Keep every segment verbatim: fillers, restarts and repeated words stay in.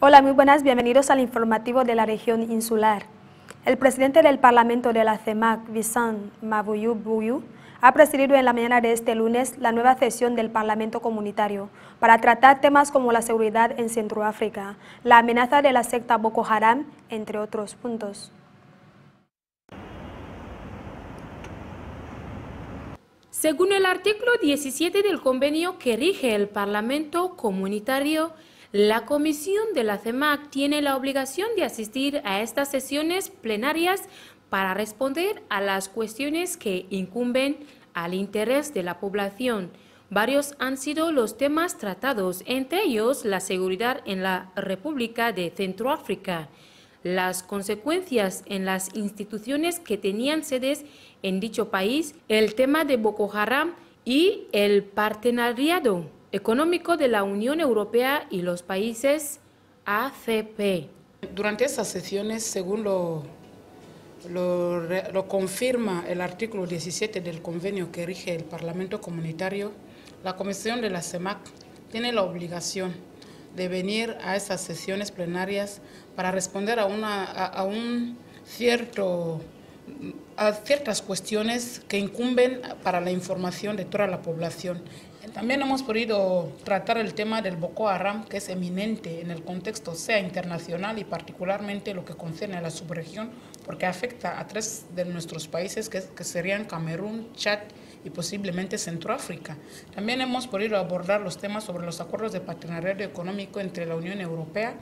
Hola, muy buenas, bienvenidos al informativo de la región insular. El presidente del Parlamento de la CEMAC, Vincent Mabouyu Bouyou, ha presidido en la mañana de este lunes la nueva sesión del Parlamento Comunitario para tratar temas como la seguridad en Centroáfrica, la amenaza de la secta Boko Haram, entre otros puntos. Según el artículo diecisiete del convenio que rige el Parlamento Comunitario, la Comisión de la CEMAC tiene la obligación de asistir a estas sesiones plenarias para responder a las cuestiones que incumben al interés de la población. Varios han sido los temas tratados, entre ellos la seguridad en la República de Centroáfrica, las consecuencias en las instituciones que tenían sedes en dicho país, el tema de Boko Haram y el partenariado económico de la Unión Europea y los países A C P. Durante estas sesiones, según lo, lo, lo confirma el artículo diecisiete del convenio que rige el Parlamento Comunitario, la Comisión de la CEMAC tiene la obligación de venir a esas sesiones plenarias para responder a, una, a, a, un cierto, a ciertas cuestiones que incumben para la información de toda la población. También hemos podido tratar el tema del Boko Haram, que es eminente en el contexto sea internacional y particularmente lo que concierne a la subregión, porque afecta a tres de nuestros países, que, que serían Camerún, Chad y posiblemente Centroáfrica. También hemos podido abordar los temas sobre los acuerdos de partenariado económico entre la Unión Europea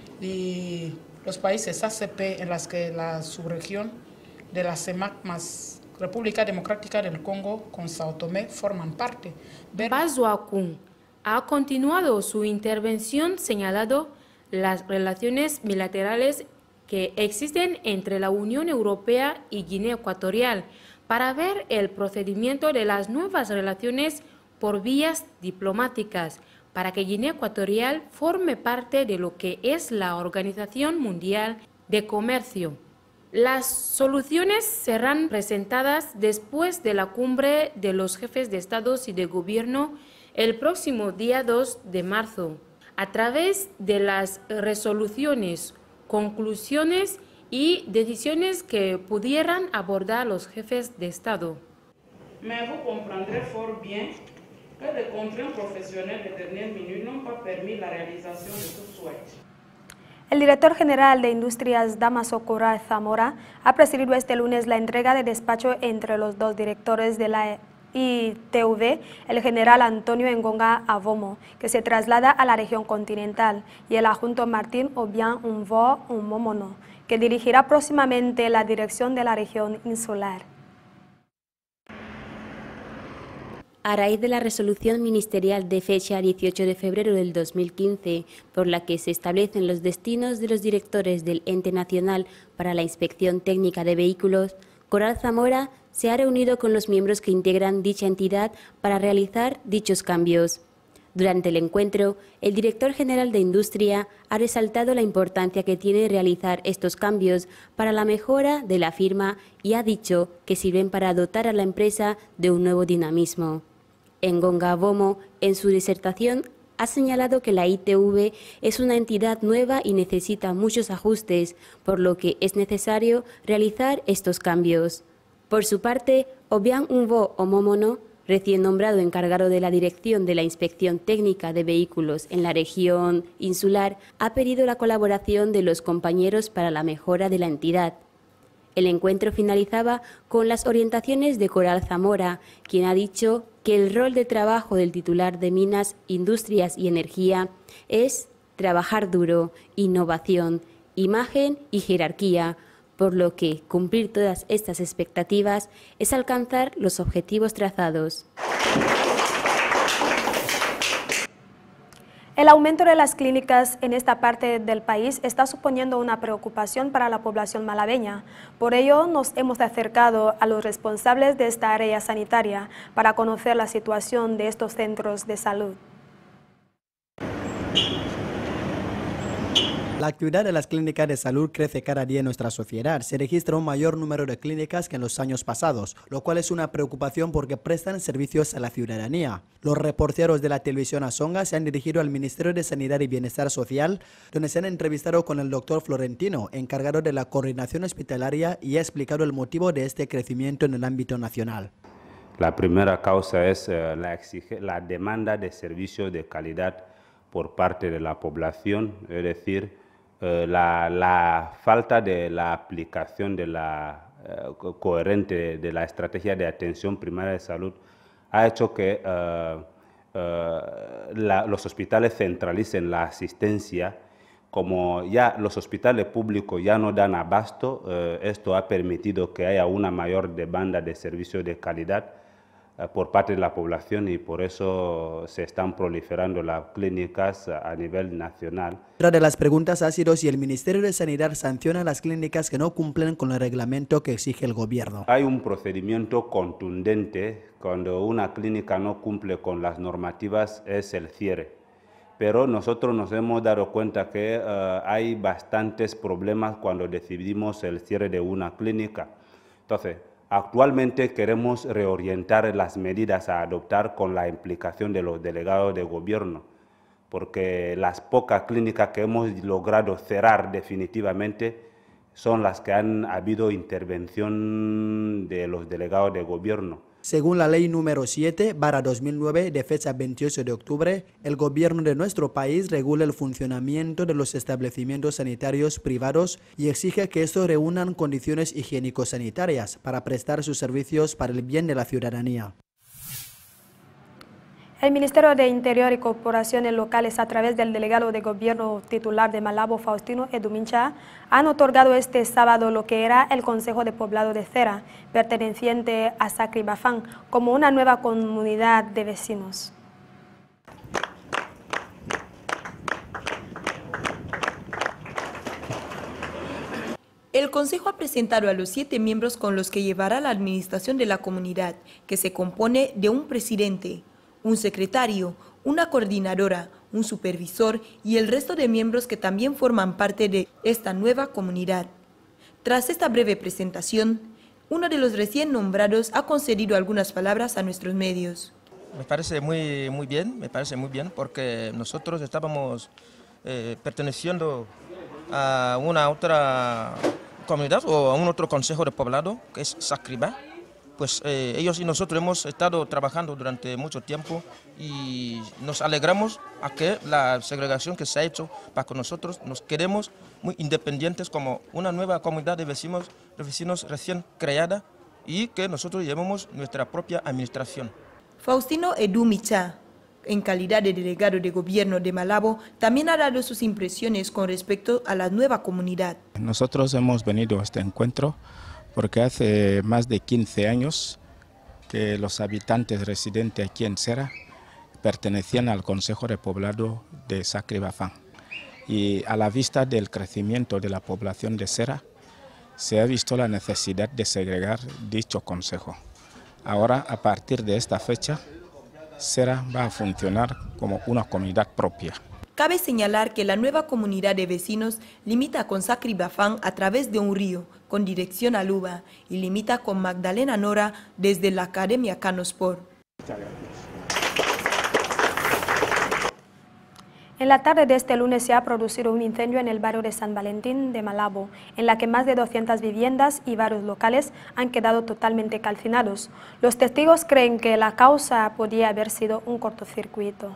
y los países A C P, en las que la subregión de la CEMAC más República Democrática del Congo con Sao Tomé forman parte. Bazoakun ha continuado su intervención señalando las relaciones bilaterales que existen entre la Unión Europea y Guinea Ecuatorial para ver el procedimiento de las nuevas relaciones por vías diplomáticas para que Guinea Ecuatorial forme parte de lo que es la Organización Mundial de Comercio. Las soluciones serán presentadas después de la cumbre de los jefes de Estados y de Gobierno el próximo día dos de marzo, a través de las resoluciones, conclusiones y decisiones que pudieran abordar los jefes de Estado. Mais vous comprendrez fort bien que les contraintes professionnelles de dernière minute n'ont pas permis la réalisation de tout souhait. El director general de Industrias, Damaso Corral Zamora, ha presidido este lunes la entrega de despacho entre los dos directores de la I T V, el general Antonio Ngonga Avomo, que se traslada a la región continental, y el adjunto Martín Obiang Unvo Unmomono, que dirigirá próximamente la dirección de la región insular. A raíz de la resolución ministerial de fecha dieciocho de febrero del dos mil quince, por la que se establecen los destinos de los directores del Ente Nacional para la Inspección Técnica de Vehículos, Corral Zamora se ha reunido con los miembros que integran dicha entidad para realizar dichos cambios. Durante el encuentro, el director general de Industria ha resaltado la importancia que tiene realizar estos cambios para la mejora de la firma y ha dicho que sirven para dotar a la empresa de un nuevo dinamismo. Ngonga Avomo, en su disertación, ha señalado que la I T V es una entidad nueva y necesita muchos ajustes, por lo que es necesario realizar estos cambios. Por su parte, Obiang Unvo Omomono, recién nombrado encargado de la dirección de la Inspección Técnica de Vehículos en la región insular, ha pedido la colaboración de los compañeros para la mejora de la entidad. El encuentro finalizaba con las orientaciones de Corral Zamora, quien ha dicho que el rol de trabajo del titular de Minas, Industrias y Energía es trabajar duro, innovación, imagen y jerarquía, por lo que cumplir todas estas expectativas es alcanzar los objetivos trazados. El aumento de las clínicas en esta parte del país está suponiendo una preocupación para la población malabeña. Por ello, nos hemos acercado a los responsables de esta área sanitaria para conocer la situación de estos centros de salud. La actividad de las clínicas de salud crece cada día en nuestra sociedad. Se registra un mayor número de clínicas que en los años pasados, lo cual es una preocupación porque prestan servicios a la ciudadanía. Los reporteros de la televisión Azonga se han dirigido al Ministerio de Sanidad y Bienestar Social, donde se han entrevistado con el doctor Florentino, encargado de la coordinación hospitalaria, y ha explicado el motivo de este crecimiento en el ámbito nacional. La primera causa es uh, la, exige, la demanda de servicios de calidad por parte de la población, es decir, uh, la, la falta de la aplicación de la uh, coherente de la estrategia de atención primaria de salud ha hecho que uh, uh, la, los hospitales centralicen la asistencia. Como ya los hospitales públicos ya no dan abasto, uh, esto ha permitido que haya una mayor demanda de servicios de calidad por parte de la población y por eso se están proliferando las clínicas a nivel nacional. Otra de las preguntas ha sido si el Ministerio de Sanidad sanciona a las clínicas que no cumplen con el reglamento que exige el gobierno. Hay un procedimiento contundente cuando una clínica no cumple con las normativas, es el cierre. Pero nosotros nos hemos dado cuenta que uh, hay bastantes problemas cuando decidimos el cierre de una clínica. Entonces, actualmente queremos reorientar las medidas a adoptar con la implicación de los delegados de gobierno, porque las pocas clínicas que hemos logrado cerrar definitivamente son las que han habido intervención de los delegados de gobierno. Según la ley número siete barra dos mil nueve de fecha veintiocho de octubre, el gobierno de nuestro país regula el funcionamiento de los establecimientos sanitarios privados y exige que estos reúnan condiciones higiénico-sanitarias para prestar sus servicios para el bien de la ciudadanía. El Ministerio de Interior y Corporaciones Locales, a través del delegado de gobierno titular de Malabo, Faustino Edomincha, han otorgado este sábado lo que era el Consejo de Poblado de Cera, perteneciente a Sacribafán, como una nueva comunidad de vecinos. El Consejo ha presentado a los siete miembros con los que llevará la administración de la comunidad, que se compone de un presidente, un secretario, una coordinadora, un supervisor y el resto de miembros que también forman parte de esta nueva comunidad. Tras esta breve presentación, uno de los recién nombrados ha concedido algunas palabras a nuestros medios. Me parece muy, muy bien, me parece muy bien porque nosotros estábamos eh, perteneciendo a una otra comunidad o a un otro consejo de poblado que es Sacriba. Pues eh, ellos y nosotros hemos estado trabajando durante mucho tiempo y nos alegramos a que la segregación que se ha hecho para que nosotros nos queremos muy independientes como una nueva comunidad de vecinos, de vecinos recién creada y que nosotros llevemos nuestra propia administración. Faustino Edomincha, en calidad de delegado de gobierno de Malabo, también ha dado sus impresiones con respecto a la nueva comunidad. Nosotros hemos venido a este encuentro porque hace más de quince años que los habitantes residentes aquí en Cera pertenecían al Consejo de Poblado de Sacribafán. Y a la vista del crecimiento de la población de Cera, se ha visto la necesidad de segregar dicho consejo. Ahora, a partir de esta fecha, Cera va a funcionar como una comunidad propia. Cabe señalar que la nueva comunidad de vecinos limita con Sacribafán a través de un río con dirección a Luba y limita con Magdalena Nora desde la Academia Canospor. En la tarde de este lunes se ha producido un incendio en el barrio de San Valentín de Malabo, en la que más de doscientas viviendas y varios locales han quedado totalmente calcinados. Los testigos creen que la causa podía haber sido un cortocircuito.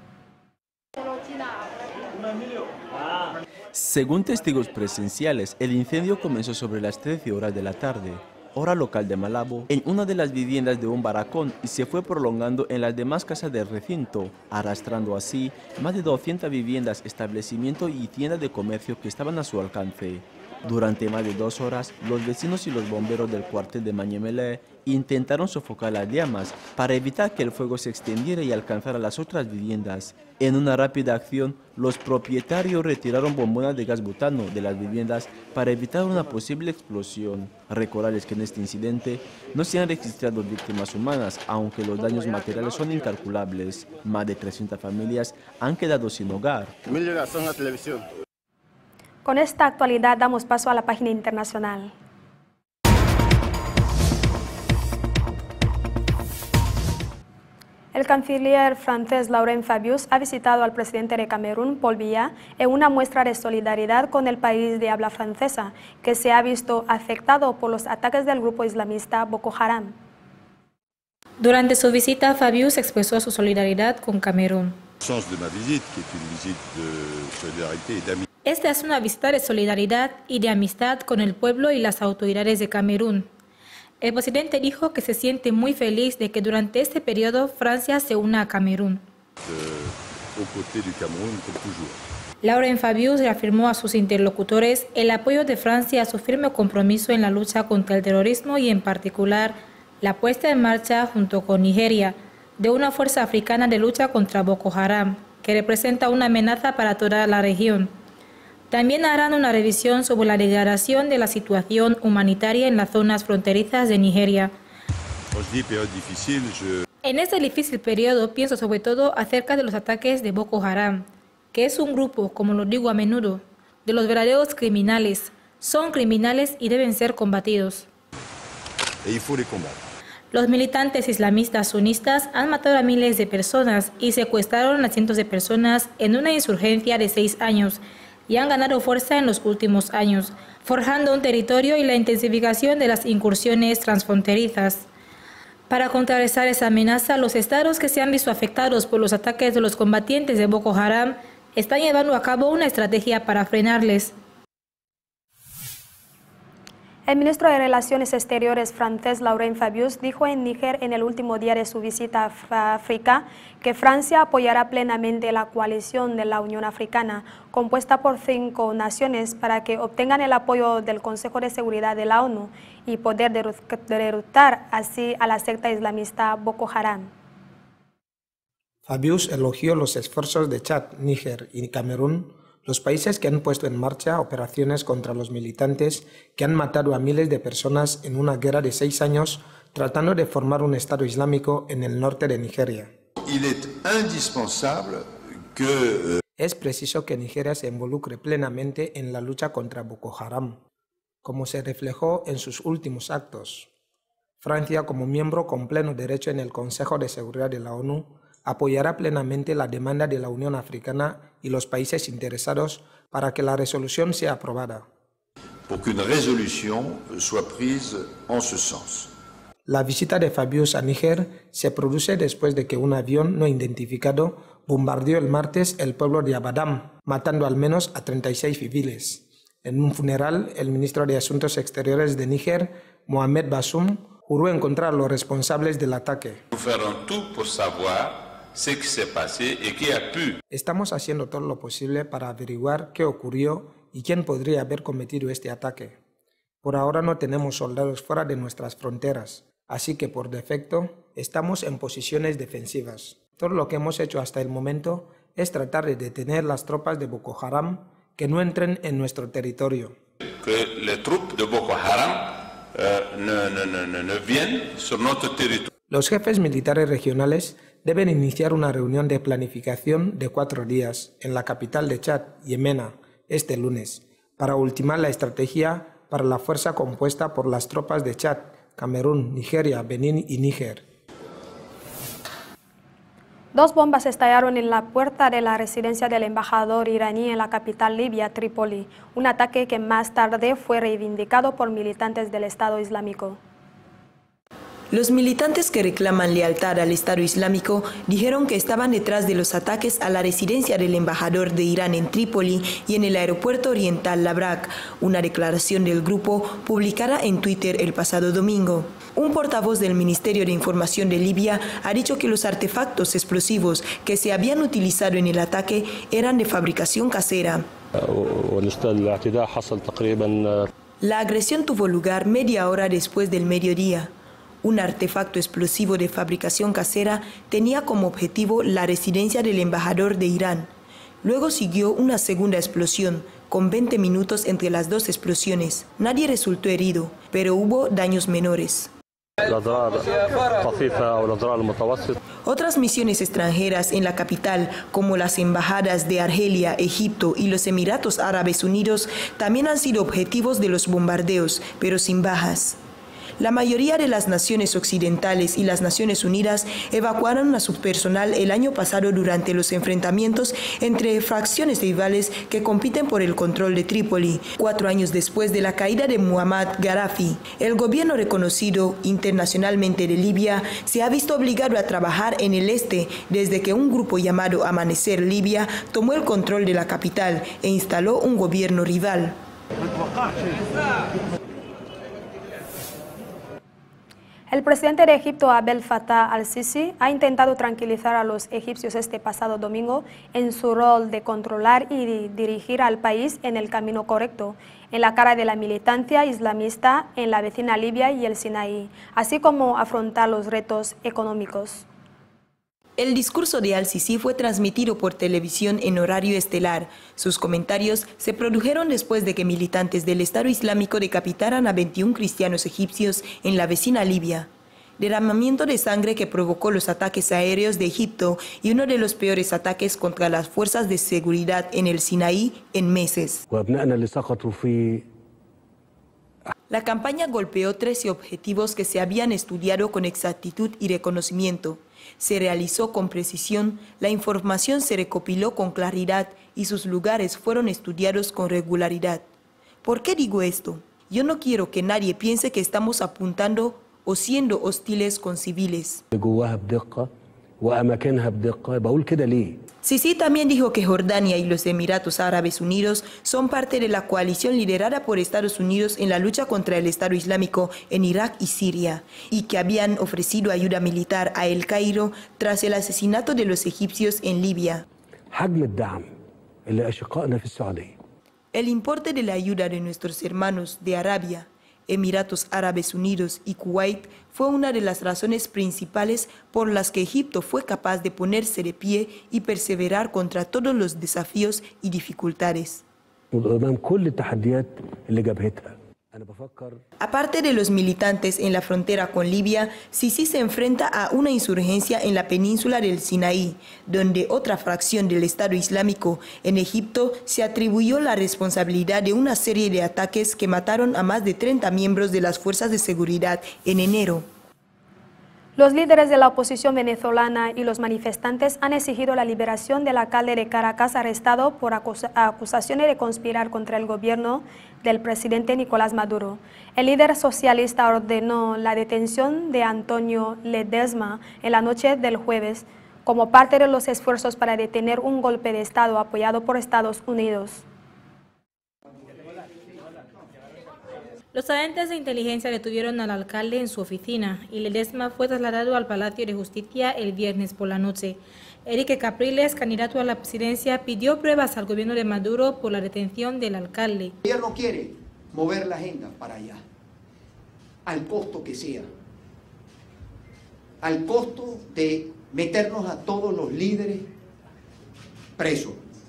Según testigos presenciales, el incendio comenzó sobre las trece horas de la tarde, hora local de Malabo, en una de las viviendas de un barracón y se fue prolongando en las demás casas del recinto, arrastrando así más de doscientas viviendas, establecimientos y tiendas de comercio que estaban a su alcance. Durante más de dos horas, los vecinos y los bomberos del cuartel de Mañemelé intentaron sofocar las llamas para evitar que el fuego se extendiera y alcanzara las otras viviendas. En una rápida acción, los propietarios retiraron bombonas de gas butano de las viviendas para evitar una posible explosión. Recordarles que en este incidente no se han registrado víctimas humanas, aunque los daños materiales son incalculables. Más de trescientas familias han quedado sin hogar. Mil la televisión. Con esta actualidad damos paso a la página internacional. El canciller francés Laurent Fabius ha visitado al presidente de Camerún, Paul Biya, en una muestra de solidaridad con el país de habla francesa, que se ha visto afectado por los ataques del grupo islamista Boko Haram. Durante su visita, Fabius expresó su solidaridad con Camerún. Esta es una visita de solidaridad y de amistad con el pueblo y las autoridades de Camerún. El presidente dijo que se siente muy feliz de que durante este periodo Francia se una a Camerún. Laurent Fabius reafirmó a sus interlocutores el apoyo de Francia a su firme compromiso en la lucha contra el terrorismo y en particular la puesta en marcha junto con Nigeria de una fuerza africana de lucha contra Boko Haram, que representa una amenaza para toda la región. También harán una revisión sobre la degradación de la situación humanitaria en las zonas fronterizas de Nigeria. En este difícil periodo pienso sobre todo acerca de los ataques de Boko Haram, que es un grupo, como lo digo a menudo, de los verdaderos criminales. Son criminales y deben ser combatidos. Los militantes islamistas sunistas han matado a miles de personas y secuestraron a cientos de personas en una insurgencia de seis años y han ganado fuerza en los últimos años, forjando un territorio y la intensificación de las incursiones transfronterizas. Para contrarrestar esa amenaza, los estados que se han visto afectados por los ataques de los combatientes de Boko Haram están llevando a cabo una estrategia para frenarles. El ministro de Relaciones Exteriores francés Laurent Fabius dijo en Níger en el último día de su visita a África que Francia apoyará plenamente la coalición de la Unión Africana, compuesta por cinco naciones, para que obtengan el apoyo del Consejo de Seguridad de la ONU y poder derrotar así a la secta islamista Boko Haram. Fabius elogió los esfuerzos de Chad, Níger y Camerún, los países que han puesto en marcha operaciones contra los militantes que han matado a miles de personas en una guerra de seis años tratando de formar un Estado Islámico en el norte de Nigeria. Es preciso que Nigeria se involucre plenamente en la lucha contra Boko Haram, como se reflejó en sus últimos actos. Francia, como miembro con pleno derecho en el Consejo de Seguridad de la ONU, apoyará plenamente la demanda de la Unión Africana y los países interesados para que la resolución sea aprobada. La visita de Fabius a Níger se produce después de que un avión no identificado bombardeó el martes el pueblo de Abadam, matando al menos a treinta y seis civiles. En un funeral, el ministro de Asuntos Exteriores de Níger, Mohamed Bazoum, juró encontrar a los responsables del ataque. Estamos haciendo todo lo posible para averiguar qué ocurrió y quién podría haber cometido este ataque. Por ahora no tenemos soldados fuera de nuestras fronteras, así que por defecto estamos en posiciones defensivas. Todo lo que hemos hecho hasta el momento es tratar de detener las tropas de Boko Haram que no entren en nuestro territorio. Que las tropas de Boko Haram uh, no, no, no, no, no vienen sur nuestro territorio. Los jefes militares regionales deben iniciar una reunión de planificación de cuatro días en la capital de Chad, Yemena, este lunes, para ultimar la estrategia para la fuerza compuesta por las tropas de Chad, Camerún, Nigeria, Benín y Níger. Dos bombas estallaron en la puerta de la residencia del embajador iraní en la capital libia, Trípoli, un ataque que más tarde fue reivindicado por militantes del Estado Islámico. Los militantes que reclaman lealtad al Estado Islámico dijeron que estaban detrás de los ataques a la residencia del embajador de Irán en Trípoli y en el aeropuerto oriental Labrak, una declaración del grupo publicada en Twitter el pasado domingo. Un portavoz del Ministerio de Información de Libia ha dicho que los artefactos explosivos que se habían utilizado en el ataque eran de fabricación casera. La agresión tuvo lugar media hora después del mediodía. Un artefacto explosivo de fabricación casera tenía como objetivo la residencia del embajador de Irán. Luego siguió una segunda explosión, con veinte minutos entre las dos explosiones. Nadie resultó herido, pero hubo daños menores. Otras misiones extranjeras en la capital, como las embajadas de Argelia, Egipto y los Emiratos Árabes Unidos, también han sido objetivos de los bombardeos, pero sin bajas. La mayoría de las naciones occidentales y las Naciones Unidas evacuaron a su personal el año pasado durante los enfrentamientos entre fracciones rivales que compiten por el control de Trípoli, cuatro años después de la caída de Muammar Gaddafi. El gobierno reconocido internacionalmente de Libia se ha visto obligado a trabajar en el este desde que un grupo llamado Amanecer Libia tomó el control de la capital e instaló un gobierno rival. El presidente de Egipto, Abdel Fattah al-Sisi, ha intentado tranquilizar a los egipcios este pasado domingo en su rol de controlar y dirigir al país en el camino correcto, en la cara de la militancia islamista en la vecina Libia y el Sinaí, así como afrontar los retos económicos. El discurso de al-Sisi fue transmitido por televisión en horario estelar. Sus comentarios se produjeron después de que militantes del Estado Islámico decapitaran a veintiún cristianos egipcios en la vecina Libia. Derramamiento de sangre que provocó los ataques aéreos de Egipto y uno de los peores ataques contra las fuerzas de seguridad en el Sinaí en meses. La campaña golpeó trece objetivos que se habían estudiado con exactitud y reconocimiento. Se realizó con precisión, la información se recopiló con claridad y sus lugares fueron estudiados con regularidad. ¿Por qué digo esto? Yo no quiero que nadie piense que estamos apuntando o siendo hostiles con civiles. Sisi también dijo que Jordania y los Emiratos Árabes Unidos son parte de la coalición liderada por Estados Unidos en la lucha contra el Estado Islámico en Irak y Siria, y que habían ofrecido ayuda militar a El Cairo tras el asesinato de los egipcios en Libia. El importe de la ayuda de nuestros hermanos de Arabia, Emiratos Árabes Unidos y Kuwait fue una de las razones principales por las que Egipto fue capaz de ponerse de pie y perseverar contra todos los desafíos y dificultades. Aparte de los militantes en la frontera con Libia, Sisi se enfrenta a una insurgencia en la península del Sinaí, donde otra fracción del Estado Islámico en Egipto se atribuyó la responsabilidad de una serie de ataques que mataron a más de treinta miembros de las fuerzas de seguridad en enero. Los líderes de la oposición venezolana y los manifestantes han exigido la liberación del alcalde de Caracas arrestado por acusa- acusaciones de conspirar contra el gobierno del presidente Nicolás Maduro. El líder socialista ordenó la detención de Antonio Ledesma en la noche del jueves como parte de los esfuerzos para detener un golpe de Estado apoyado por Estados Unidos. Los agentes de inteligencia detuvieron al alcalde en su oficina y Ledesma fue trasladado al Palacio de Justicia el viernes por la noche. Enrique Capriles, candidato a la presidencia, pidió pruebas al gobierno de Maduro por la detención del alcalde. El gobierno quiere mover la agenda para allá, al costo que sea, al costo de meternos a todos los líderes presos.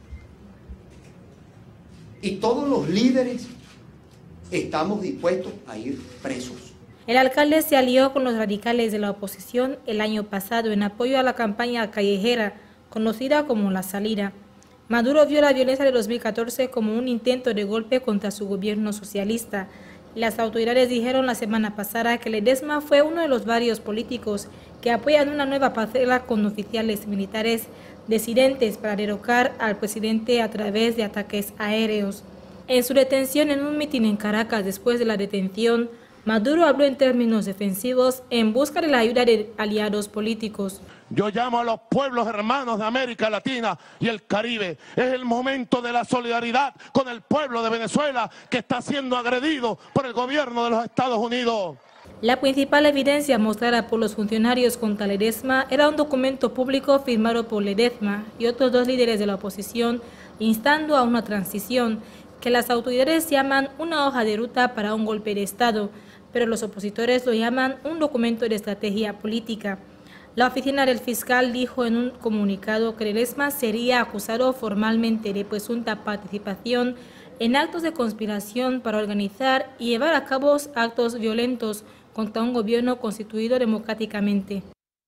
Y todos los líderes estamos dispuestos a ir presos. El alcalde se alió con los radicales de la oposición el año pasado en apoyo a la campaña callejera, conocida como La Salida. Maduro vio la violencia de dos mil catorce como un intento de golpe contra su gobierno socialista. Las autoridades dijeron la semana pasada que Ledesma fue uno de los varios políticos que apoyan una nueva parcela con oficiales militares disidentes para derrocar al presidente a través de ataques aéreos. En su detención en un mitin en Caracas después de la detención, Maduro habló en términos defensivos en busca de la ayuda de aliados políticos. Yo llamo a los pueblos hermanos de América Latina y el Caribe. Es el momento de la solidaridad con el pueblo de Venezuela que está siendo agredido por el gobierno de los Estados Unidos. La principal evidencia mostrada por los funcionarios contra Ledesma era un documento público firmado por Ledesma y otros dos líderes de la oposición instando a una transición que las autoridades llaman una hoja de ruta para un golpe de Estado, pero los opositores lo llaman un documento de estrategia política. La oficina del fiscal dijo en un comunicado que Ledesma sería acusado formalmente de presunta participación en actos de conspiración para organizar y llevar a cabo actos violentos contra un gobierno constituido democráticamente.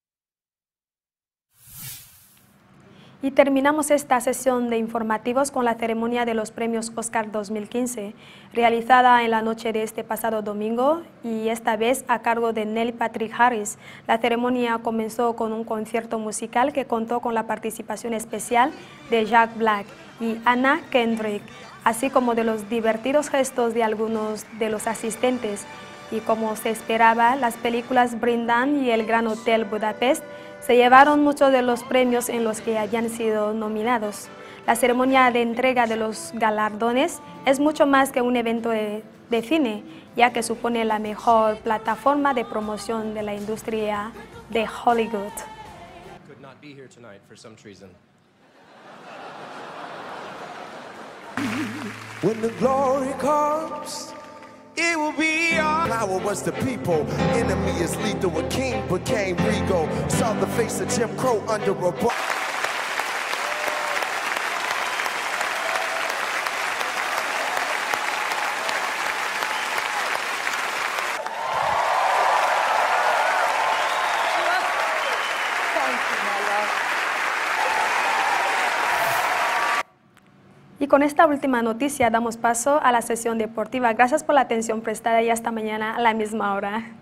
Y terminamos esta sesión de informativos con la ceremonia de los premios Oscar dos mil quince, realizada en la noche de este pasado domingo y esta vez a cargo de Neil Patrick Harris. La ceremonia comenzó con un concierto musical que contó con la participación especial de Jack Black y Anna Kendrick, así como de los divertidos gestos de algunos de los asistentes. Y como se esperaba, las películas Brindan y El Gran Hotel Budapest se llevaron muchos de los premios en los que hayan sido nominados. La ceremonia de entrega de los galardones es mucho más que un evento de, de cine, ya que supone la mejor plataforma de promoción de la industria de Hollywood. When the glory comes, it will be our power was the people. Enemy is lethal. A king became regal. Saw the face of Jim Crow under a bar. Y con esta última noticia damos paso a la sesión deportiva. Gracias por la atención prestada y hasta mañana a la misma hora.